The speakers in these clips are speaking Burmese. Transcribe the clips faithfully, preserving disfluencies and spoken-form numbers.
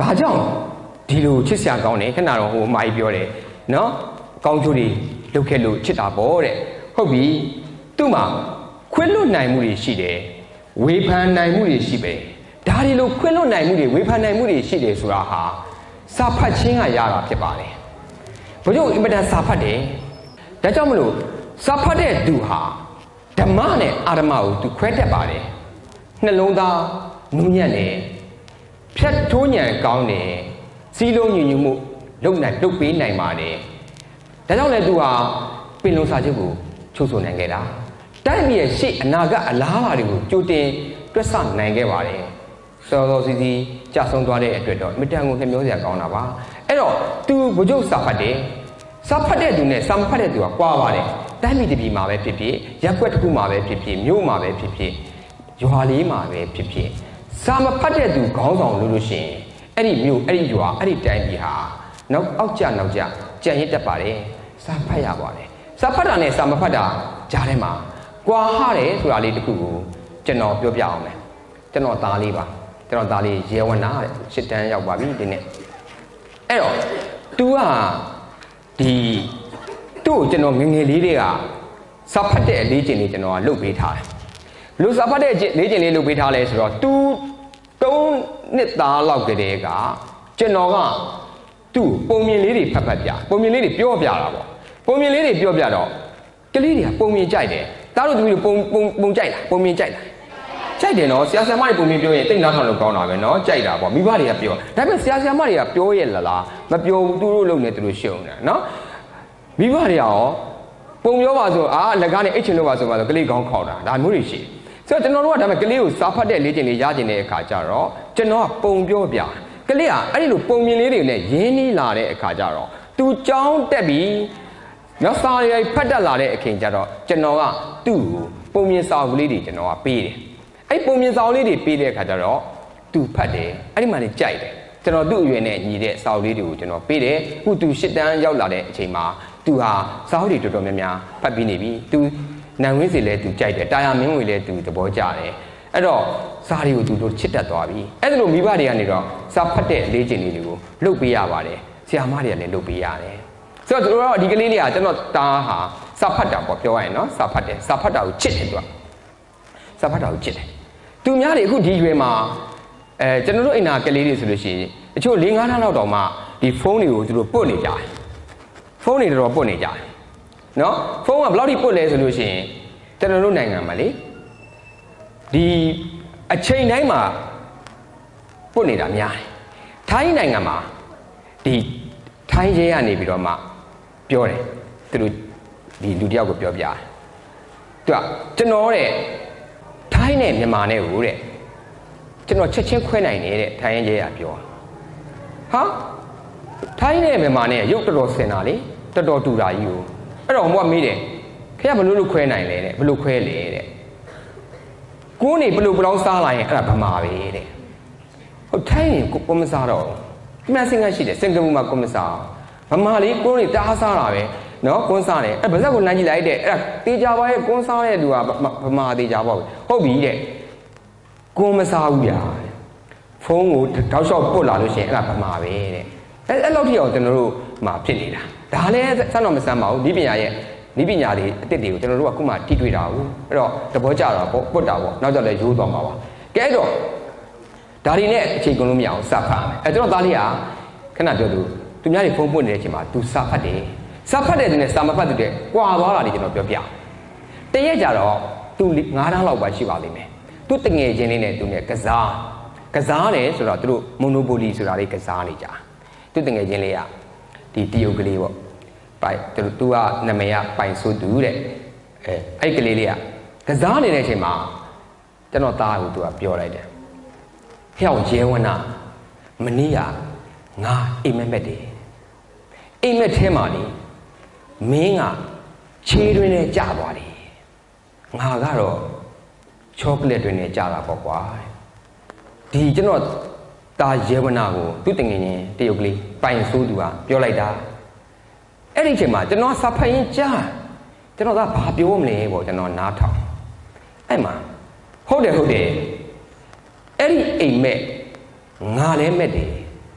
ဘာကြောင့်ဒီလိုချစ်စရာကောင်းတယ်ခဏတော့ဟိုအမကြီးပြောတယ်နော်ကောင်းကျိုးတွေလုပ်ခဲ့လို့ချစ်တာပေါ့တဲ့ဟုတ်ပြီသူ့မှာခွင့်လွတ်နိုင်မှုတွေရှိတယ်ဝေဖန်နိုင်မှုတွေရှိပဲဒါတွေလို့ခွင့်လွတ်နိုင်မှုတွေဝေဖန်နိုင်မှုတွေရှိတယ်ဆိုတာဟာစာဖတ်ခြင်းကရတာဖြစ်ပါတယ်ဘုရားအင်မတန်စာဖတ်တယ်ဒါကြောင့်မလို့စာဖတ်တဲ့သူဟာဓမ္မနဲ့အာဓမ္မကိုသူခွဲတတ်ပါတယ်နှလုံးသားနူးညံ့တယ်ဖြတ်ထိုးညံကောင်းတယ်စီးလုံးညဉ့်ညူမှုလုပ်နိုင်လုပ်ပေးနိုင်ပါတယ်ဒါကြောင့်လည်းသူဟာပင်လုံစာချုပ်ကိုချုပ်ဆိုနိုင်ခဲ့တာတိုင်းပြည်ရဲ့ရှေ့အနာဂတ်အလားအလာတွေကိုကြိုတင်တွက်ဆနိုင်ခဲ့ပါတယ်စောစောစီးစီးကြာဆုံးသွားတဲ့အတွက်တော့အမြဲတမ်းကိုနှမျောစရာကောင်းတာပါအဲ့တော့သူဘုရားစာဖတ်တယ်စာဖတ်တဲ့သူနဲ့စာမဖတ်တဲ့သူကကွာပါတယ်တိုင်းပြည်တစ်ပြည်မှာပဲဖြစ်ဖြစ်ရပ်ကွက်တစ်ခုမှာပဲဖြစ်ဖြစ်မြို့မှာပဲဖြစ်ဖြစ်ရွာလေးမှာပဲဖြစ်ဖြစ်စာမဖတ်တဲ့သူခေါင်းဆောင်လို့လို့ရှိရင်အဲ့ဒီမြို့အဲ့ဒီရွာအဲ့ဒီတိုင်းပြည်ဟာနောက်အောက်ကျနောက်ကျကြံရစ်တတ်ပါတယ်စာဖတ်ရပါတယ်စာဖတ်တာနဲ့စာမဖတ်တာကြားထဲမှာကွာဟတယ်ဆိုတာလေးတစ်ခုကိုကျွန်တော်ပြောပြအောင်မယ်ကျွန်တော်သားလေးပါကျွန်တော်သားလေးရဲဝနာတဲ့ရှစ်တန်းရောက်ပါပြီဒီနေ့အဲ့တော့ तू ကဒီသူ့ကိုကျွန်တော်ငငယ်လေးတွေကစာဖတ်တဲ့အလေးကျင့်လေးကျွန်တော်ကလုပ်ပေးထားတယ်လူစာဖတ်တဲ့လေးကျင့်လေးလုပ်ပေးထားလဲဆိုတော့ तू သုံးနှစ်သားလောက်ကလေးကကျွန်တော်ကသူ့ပုံမြင်လေးတွေဖတ်ဖတ်ပြပုံမြင်လေးတွေပြောပြတာပေါ့ပုံမြင်လေးတွေပြောပြတော့ကလေးတွေကပုံမြင်ကြိုက်တယ်တားတို့သူတို့ပုံပုံပုံကြိုက်လားပုံမြင်ကြိုက်လားကြိုက်တယ်နော်ဆရာဆရာမတွေပုံမြင်ပြောရင်တိတ်နားထောင်လို့ကောင်းတာပဲနော်ကြိုက်တာပေါ့မိဘတွေကပြောဒါပေမဲ့ဆရာဆရာမတွေကပြောရဲ့လားလားမပြောဘူးသူတို့လုပ်နေသူတို့ရှုံနေတာနော်မိဘတွေရောပုံပြောပါဆိုအာလက်ကားနဲ့အိတ်ချင်လို့ပါဆိုပါဆိုကလေးကောင်းခေါက်တာဒါမျိုးတွေရှိဆိုတော့ကျွန်တော်တို့ကဒါပေမဲ့ကလေးကိုစာဖတ်တဲ့လေ့ကျင့်လေးရကျင်တဲ့အခါကျတော့ကျွန်တော်ကပုံပြောပြကလေးကအဲ့ဒီလိုပုံမြင်လေးတွေနဲ့ရင်းနှီးလာတဲ့အခါကျတော့သူကြောင်းတက်ပြီးနောက်စာရီဖတ်တတ်လာတဲ့အခင်းကျတော့ကျွန်တော်ကသူ့ကိုပုံမြင်စာအုပ်လေးတွေကျွန်တော်ကပေးတယ်အဲ့ပုံမြင်စာအုပ်လေးတွေပေးတဲ့အခါကျတော့သူဖတ်တယ်အဲ့ဒီမှာနေကြိုက်တယ်ကျွန်တော်သူ့အရွယ်နဲ့ညီတဲ့စာအုပ်လေးတွေကိုကျွန်တော်ပေးတယ်ခုသူရှစ်တန်းရောက်လာတဲ့အချိန်မှာသူဟာစာအုပ်တွေတော်တော်များများဖတ်ပြီးနေပြီသူနိုင်ဝင်းစီလဲသူကြိုက်တယ်တာယာမင်းဝေလဲသူသဘောကျတယ်အဲ့တော့စာတွေကိုသူတို့ချစ်တတ်သွားပြီအဲ့ဒါလိုမိဘတွေကနေတော့စာဖတ်တဲ့အလေးကျင့်လေးတွေကိုလုပ်ပေးရပါတယ်ဆရာမတွေကလည်းလုပ်ပေးရတယ်ဆိုတော့တို့တော့ဒီကလေးလေးကကျွန်တော်တားဟာစာဖတ်တာပေါ့ပြောရရင်နော်စာဖတ်တယ်စာဖတ်တာကိုချစ်တယ်သူကစာဖတ်တာကိုချစ်တယ်သူများတွေအခုဒီရွယ်မှာအဲကျွန်တော်တို့အိမ်နာကလေးတွေဆိုလို့ရှိရင်အချို့၄-၅နှစ်လောက်တောင်မှဒီဖုန်းတွေကိုသူတို့ပုတ်နေကြတယ်ဖုန်းတွေတော်တော်ပုတ်နေကြတယ်နော်ဖုန်းကဘယ်လောက်ထိပုတ်လဲဆိုလို့ရှိရင်ကျွန်တော်တို့နိုင်ငံမှာလေဒီအချိန်တိုင်းမှာပုတ်နေတာများတယ်ထိုင်းနိုင်ငံမှာဒီထိုင်းရဲကနေပြီးတော့မှပြောတယ်သူတို့ဒီလူတယောက်ကိုပြောပြတယ်သူကကျွန်တော်တဲ့ထိုင်းနဲ့မြန်မာနဲ့ကိုတဲ့ကျွန်တော်ချက်ချင်းခွဲနိုင်တယ်တဲ့ထိုင်းရဲကပြောဟာထိုင်းနဲ့မြန်မာနဲ့ရုပ်တော်တော်ဆင်တာလေတော်တော်တူတာကြီးကိုအဲ့တော့ဟိုကမေးတယ်ခင်ဗျဘယ်လိုလုပ်ခွဲနိုင်လဲတဲ့ဘယ်လိုခွဲလဲတဲ့ကိုးနေဘယ်လိုဘလောင်းစားလာရင်အဲ့ဒါဗမာပဲတဲ့ဟုတ်ထိုင်းရင်ကိုကိုမစားတော့ဒီမှာစင်ကရှိတယ်စင်ကာပူမှာကိုမစားဗမာလေးကိုးနေတားစားတာပဲနော်ကွန်းစားတယ်အဲ့ဗဇက်ကိုလမ်းကြည့်လိုက်တဲ့အဲ့ဒါတေချာပါရဲ့ကွန်းစားတဲ့သူကဗမာတေချာပါဟုတ်ပြီတဲ့ကွန်းမစားဘူးဗျာဖုန်းကိုတောက်လျှောက်ပုတ်လာလို့ရှိရင်အဲ့ဒါဗမာပဲတဲ့အဲ့အဲ့လောက်ထိအောင်ကျွန်တော်တို့မှာဖြစ်နေတာဒါလည်းစမ်းတော့မစမ်းပါဘူးဒီပညာရဲ့ဒီပညာတွေအစ်စ်တွေကိုကျွန်တော်တို့ကခုမှထိတွေ့တာဘူးအဲ့တော့သဘောကျတာပေါ့ပုတ်တာပေါ့နောက်တော့လည်းရိုးသွားမှာပါကဲအဲ့တော့ဒါတွေနဲ့အချိန်ကုန်လို့မရအောင်စာဖတ်မယ်အဲ့ကျွန်တော်သားလေးကခဏပြောသူသူများတွေဖုန်းပွင့်နေတဲ့အချိန်မှာသူစာဖတ်တယ်စာဖတ်တဲ့သူနဲ့စာမဖတ်တဲ့ကွာသွားတာတွေကျွန်တော်ပြောပြတရက်ကြတော့သူငါးတန်းလောက်ပါရှိပါလိမ့်မယ်သူတငယ်ချင်းလေးနဲ့သူနဲ့ကစားကစားတယ်ဆိုတော့သူတို့မိုနိုပိုလီဆိုတာလေးကစားနေကြသူတငယ်ချင်းလေးကဒီတရုတ်ကလေးပေါ့ပိုင်သူသူကနာမည်ကပိုင်ဆိုသူတဲ့အဲအဲ့ကလေးလေးကကစားနေတဲ့အချိန်မှာကျွန်တော်သားကိုသူကပြောလိုက်တယ်ဟဲ့ရဲဝနာမနေ့ကငါအိမ်မက်မက်တယ်အိမ်မက်ထဲမှာလေမင်းကခြေတွင်နဲ့ကြာသွားတယ်ငါကတော့ချောကလက်တွင်နဲ့ကြာတာပေါ့ကွာဒီကျွန်တော်တာရဲဝနာကိုသူ့တငယ်ချင်းတရုတ်ကလေးပိုင်ဆိုးသူကပြောလိုက်တာအဲ့ဒီအချိန်မှာကျွန်တော်စာဖတ်ရင်ကြားကျွန်တော်ကဘာပြောမလဲပေါ့ကျွန်တော်နားထောင်အဲ့မှာဟုတ်တယ်ဟုတ်တယ်အဲ့ဒီအိမ်မက်ငါလည်းမက်တယ်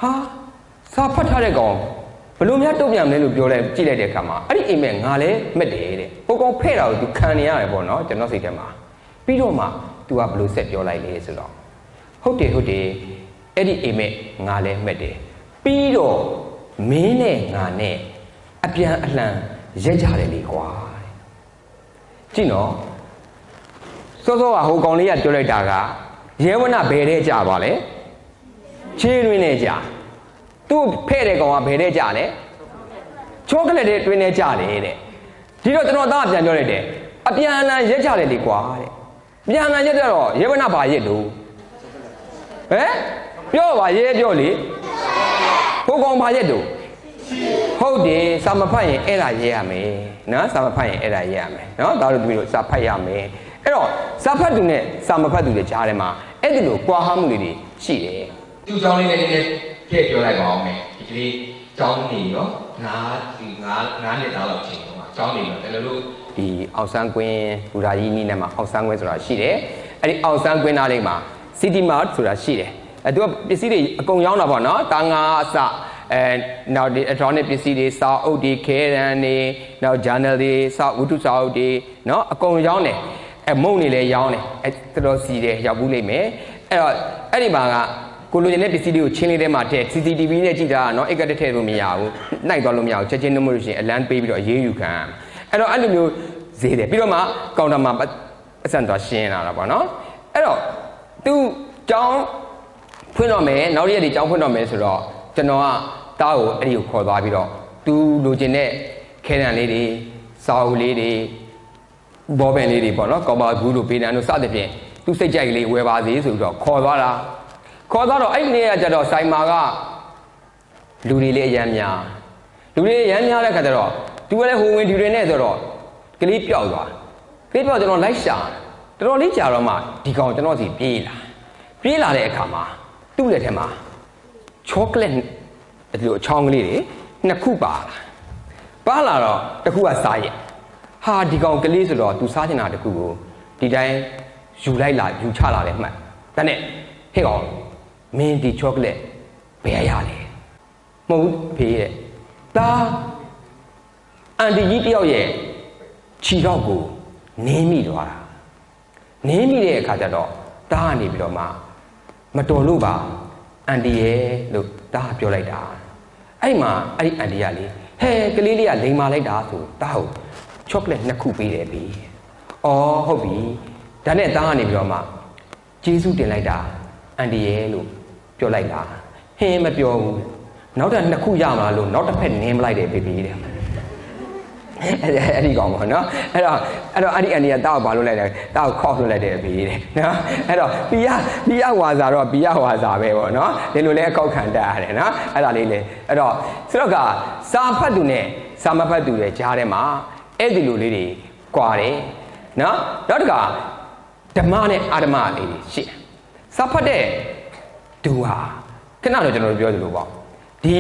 ဟာစာဖတ်ထားတဲ့ကောင်ဘလို့များတုံ့ပြန်မလဲလို့ပြောလိုက်ကြည့်လိုက်တဲ့အခါမှာအဲ့ဒီအိမ်မက်ငါလည်းမက်တယ်တဲ့ဟိုကောင်ဖဲ့တာကို तू ခံနေရတယ်ပေါ့နော်ကျွန်တော်စိတ်ထဲမှာပြီးတော့မှ तू ကဘလို့ဆက်ပြောလိုက်လေဆိုတော့ဟုတ်တယ်ဟုတ်တယ်အဲ့ဒီအိမ်မက်ငါလည်းမက်တယ်ပြီးတော့မင်းနဲ့ငါနဲ့အပြန်အလှန်ရက်ကြတယ်လေကွာကြည့်နော်စောစောကဟိုကောင်လေးကပြောလိုက်တာကရဲဝနဘယ်တဲ့ကြပါလဲခြေတွင်းနဲ့ကြသူ့ဖဲ့တဲ့ကောင်ကဘယ်တဲ့ကြလဲချောကလက်တဲ့တွင်းနဲ့ကြတယ်တဲ့ဒီတော့ကျွန်တော်သားပြန်ပြောလိုက်တယ်အပြန်အလှန်ရက်ကြတယ်လေကွာတဲ့ပြန်အလှန်ရက်ကြတော့ရဲဝနဘာရက်လို့ဟမ်ပြောပါရဲပြောလေဟိုကောင်ဘာရက်လို့ဟုတ်တယ်စာမဖတ်ရင်အဲ့ဒါရေးရမယ်နော်စာမဖတ်ရင်အဲ့ဒါရေးရမယ်နော်ဒါတို့တို့စာဖတ်ရမယ်အဲ့တော့စာဖတ်သူနဲ့စာမဖတ်သူတွေကြားထဲမှာအဲ့ဒီလိုကွာဟမှုတွေရှိတယ်သူ့เจ้าလေးလေးလေးထည့်ပြောလိုက်ပါအောင်မယ်ဒီကလေးเจ้าနေရောငါးဒီငါးငါးနှစ်သားလောက်ချိန်တော့เจ้าနေရောတယ်လို့ဒီအောင်ဆန်းကွင်းဘူရာကြီးနီးနဲ့မှာအောင်ဆန်းကွင်းဆိုတာရှိတယ်အဲ့ဒီအောင်ဆန်းကွင်းသားလေးမှာ City Mart ဆိုတာရှိတယ်အဲ့သူကပစ္စည်းတွေအကုန်ရောင်းတာပေါ့နော်တာငါအစအဲနောက်ဒီ electronic ပစ္စည်းတွေစာအုပ်တွေခဲတံတွေနောက် journal တွေစာဝတ္ထုစာအုပ်တွေနော်အကုန်ရောင်းတယ်အဲမုံတွေလည်းရောင်းတယ်အဲတော်တော်စီတယ်ရောက်ဘူးလိမ့်မယ်အဲ့တော့အဲ့ဒီမှာကကိုလိုချင်တဲ့ပစ္စည်းတွေကိုချင်းလေးထဲမှာထည့် C C T V နဲ့ကြည့်တာနော်အိတ်ကတက်ထည့်လို့မရဘူးနှိုက်သွားလို့မရဘူးချက်ချင်းနှမလို့ရှိရင်အလန်းပေးပြီးတော့အရေးယူခံအဲ့တော့အဲ့လိုမျိုးဈေးတယ်ပြီးတော့မှကောင်တာမှာအဆန်သွားရှင်းလာတာပေါ့နော်အဲ့တော့သူကျောင်းဖွင့်တော့မယ်နောက်ရက်တွေကျောင်းဖွင့်တော့မယ်ဆိုတော့ကျွန်တော်ကတားကိုအဲ့ဒီကိုခေါ်သွားပြီးတော့သူလိုချင်တဲ့ခဲတံလေးတွေစာအုပ်လေးတွေဘောပင်လေးတွေပေါ့နော်ကော်ပါဘူးတို့ပေတံတို့စသဖြင့်သူစိတ်ကြိုက်လေးဝယ်ပါစေဆိုပြီးတော့ခေါ်သွားတာခေါ်သွားတော့အဲ့ဒီနေ့ကကျတော့ဆိုင်မာကလူတွေလည်းအရမ်းများလူတွေအရမ်းများတဲ့ခါကျတော့သူကလည်းဟိုဝင်ဒီတွေနဲ့ဆိုတော့ကလေးပျောက်သွားကလေးပျောက်ကျွန်တော်လိုက်ရှာတော်တော်လေးကြာတော့မှဒီကောင်ကျွန်တော်စီပြေးလာပြေးလာတဲ့အခါမှာသူ့လက်ထဲမှာချောကလက်ဒီလိုအချောင်းကလေးတွေနှစ်ခုပါလာပါလာတော့တစ်ခုကစားရက်ဟာဒီကောင်ကလေးဆိုတော့သူစားချင်တာတစ်ခုကိုဒီတိုင်းယူလိုက်လာယူချလာတယ်မှတ်ဒါနဲ့ဟဲ့ကောင်မင်းဒီချောကလက်ဘယ်ရလဲမဟုတ်ဘူးဖေးရဲ့ဒါအန်တီကြီးတယောက်ရဲ့ခြေတော့ကိုနင်းမိသွားတာနင်းမိတဲ့အခါကျတော့တားကနေပြီးတော့မှမတော်လို့ပါအန်တီရဲ့လို့တားပြောလိုက်တာအဲ့မှာအဲ့ဒီအန်တီကလေဟဲကလေးလေးကလိန်မာလိုက်တာဆိုတားကိုချောကလက်နှစ်ခုပေးတယ်ပြီ။အော်ဟုတ်ပြီ။ဒါနဲ့တားကနေပြီးတော့မှကျေးဇူးတင်လိုက်တာအန်တီရဲ့လို့ပြောလိုက်တာ။ဟင်းမပြောဘူး။နောက်ထပ်နှစ်ခုရမှာလို့နောက်တစ်ဖက်နင်းမလိုက်တယ်ဘေဘီတဲ့။အဲ့အဲ့ဒီကောင်ပေါ့နော်။အဲ့တော့အဲ့တော့အဲ့ဒီအန်တီကတားကိုဘာလို့လိုက်လဲ။တားကိုခေါက်လွှတ်လိုက်တယ်ဘေဘီတဲ့။နော်။အဲ့တော့ပီယပီယဝါစာတော့ပီယဝါစာပဲပေါ့နော်။ဒီလိုလဲအကောက်ခံတတ်ရတယ်နော်။အဲ့ဒါလေးလေအဲ့တော့ဆိုတော့ကစာဖတ်သူနဲ့စာမဖတ်သူရဲ့ကြားထဲမှာအဲ့ဒီလိုလေးတွေကွာတယ်နော်နောက်တစ်ခါဓမ္မနဲ့အာဓမ္မလေးတွေရှိတယ်စာဖတ်တဲ့သူဟာခဏတော့ကျွန်တော်တို့ပြောသလိုပေါ့ဒီ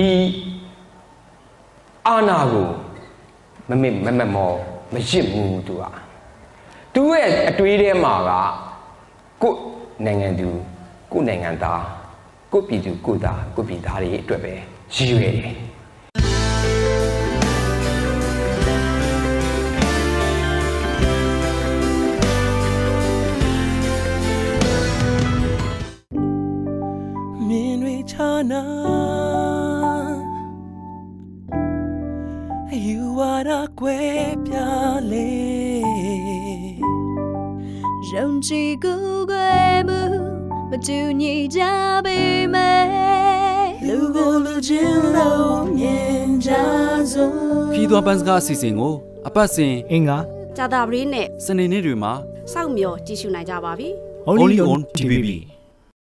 အာနာကိုမမမမမောမရစ်ဘူးသူကသူရဲ့အတွေးထဲမှာကကိုယ်နိုင်ငံသူကိုယ်နိုင်ငံသားကိုယ်ပြည်သူကိုယ်သားကိုယ်ပြည်သားတွေအတွက်ပဲရည်ရွယ်တယ် Chana, you are a quepiale. Jonchi guguemu, matuni jabe me. Lugo lujilo nyenjazo. ခီးသွွားပန်းစကားအစီအစဉ်ကိုအပတ်စဉ်အင်္ဂါကြာတာပရင်းနဲ့စနေနေ့တွေမှာစောင့်မျှော်ကြည့်ရှုနိုင်ကြပါပြီ Only on T V B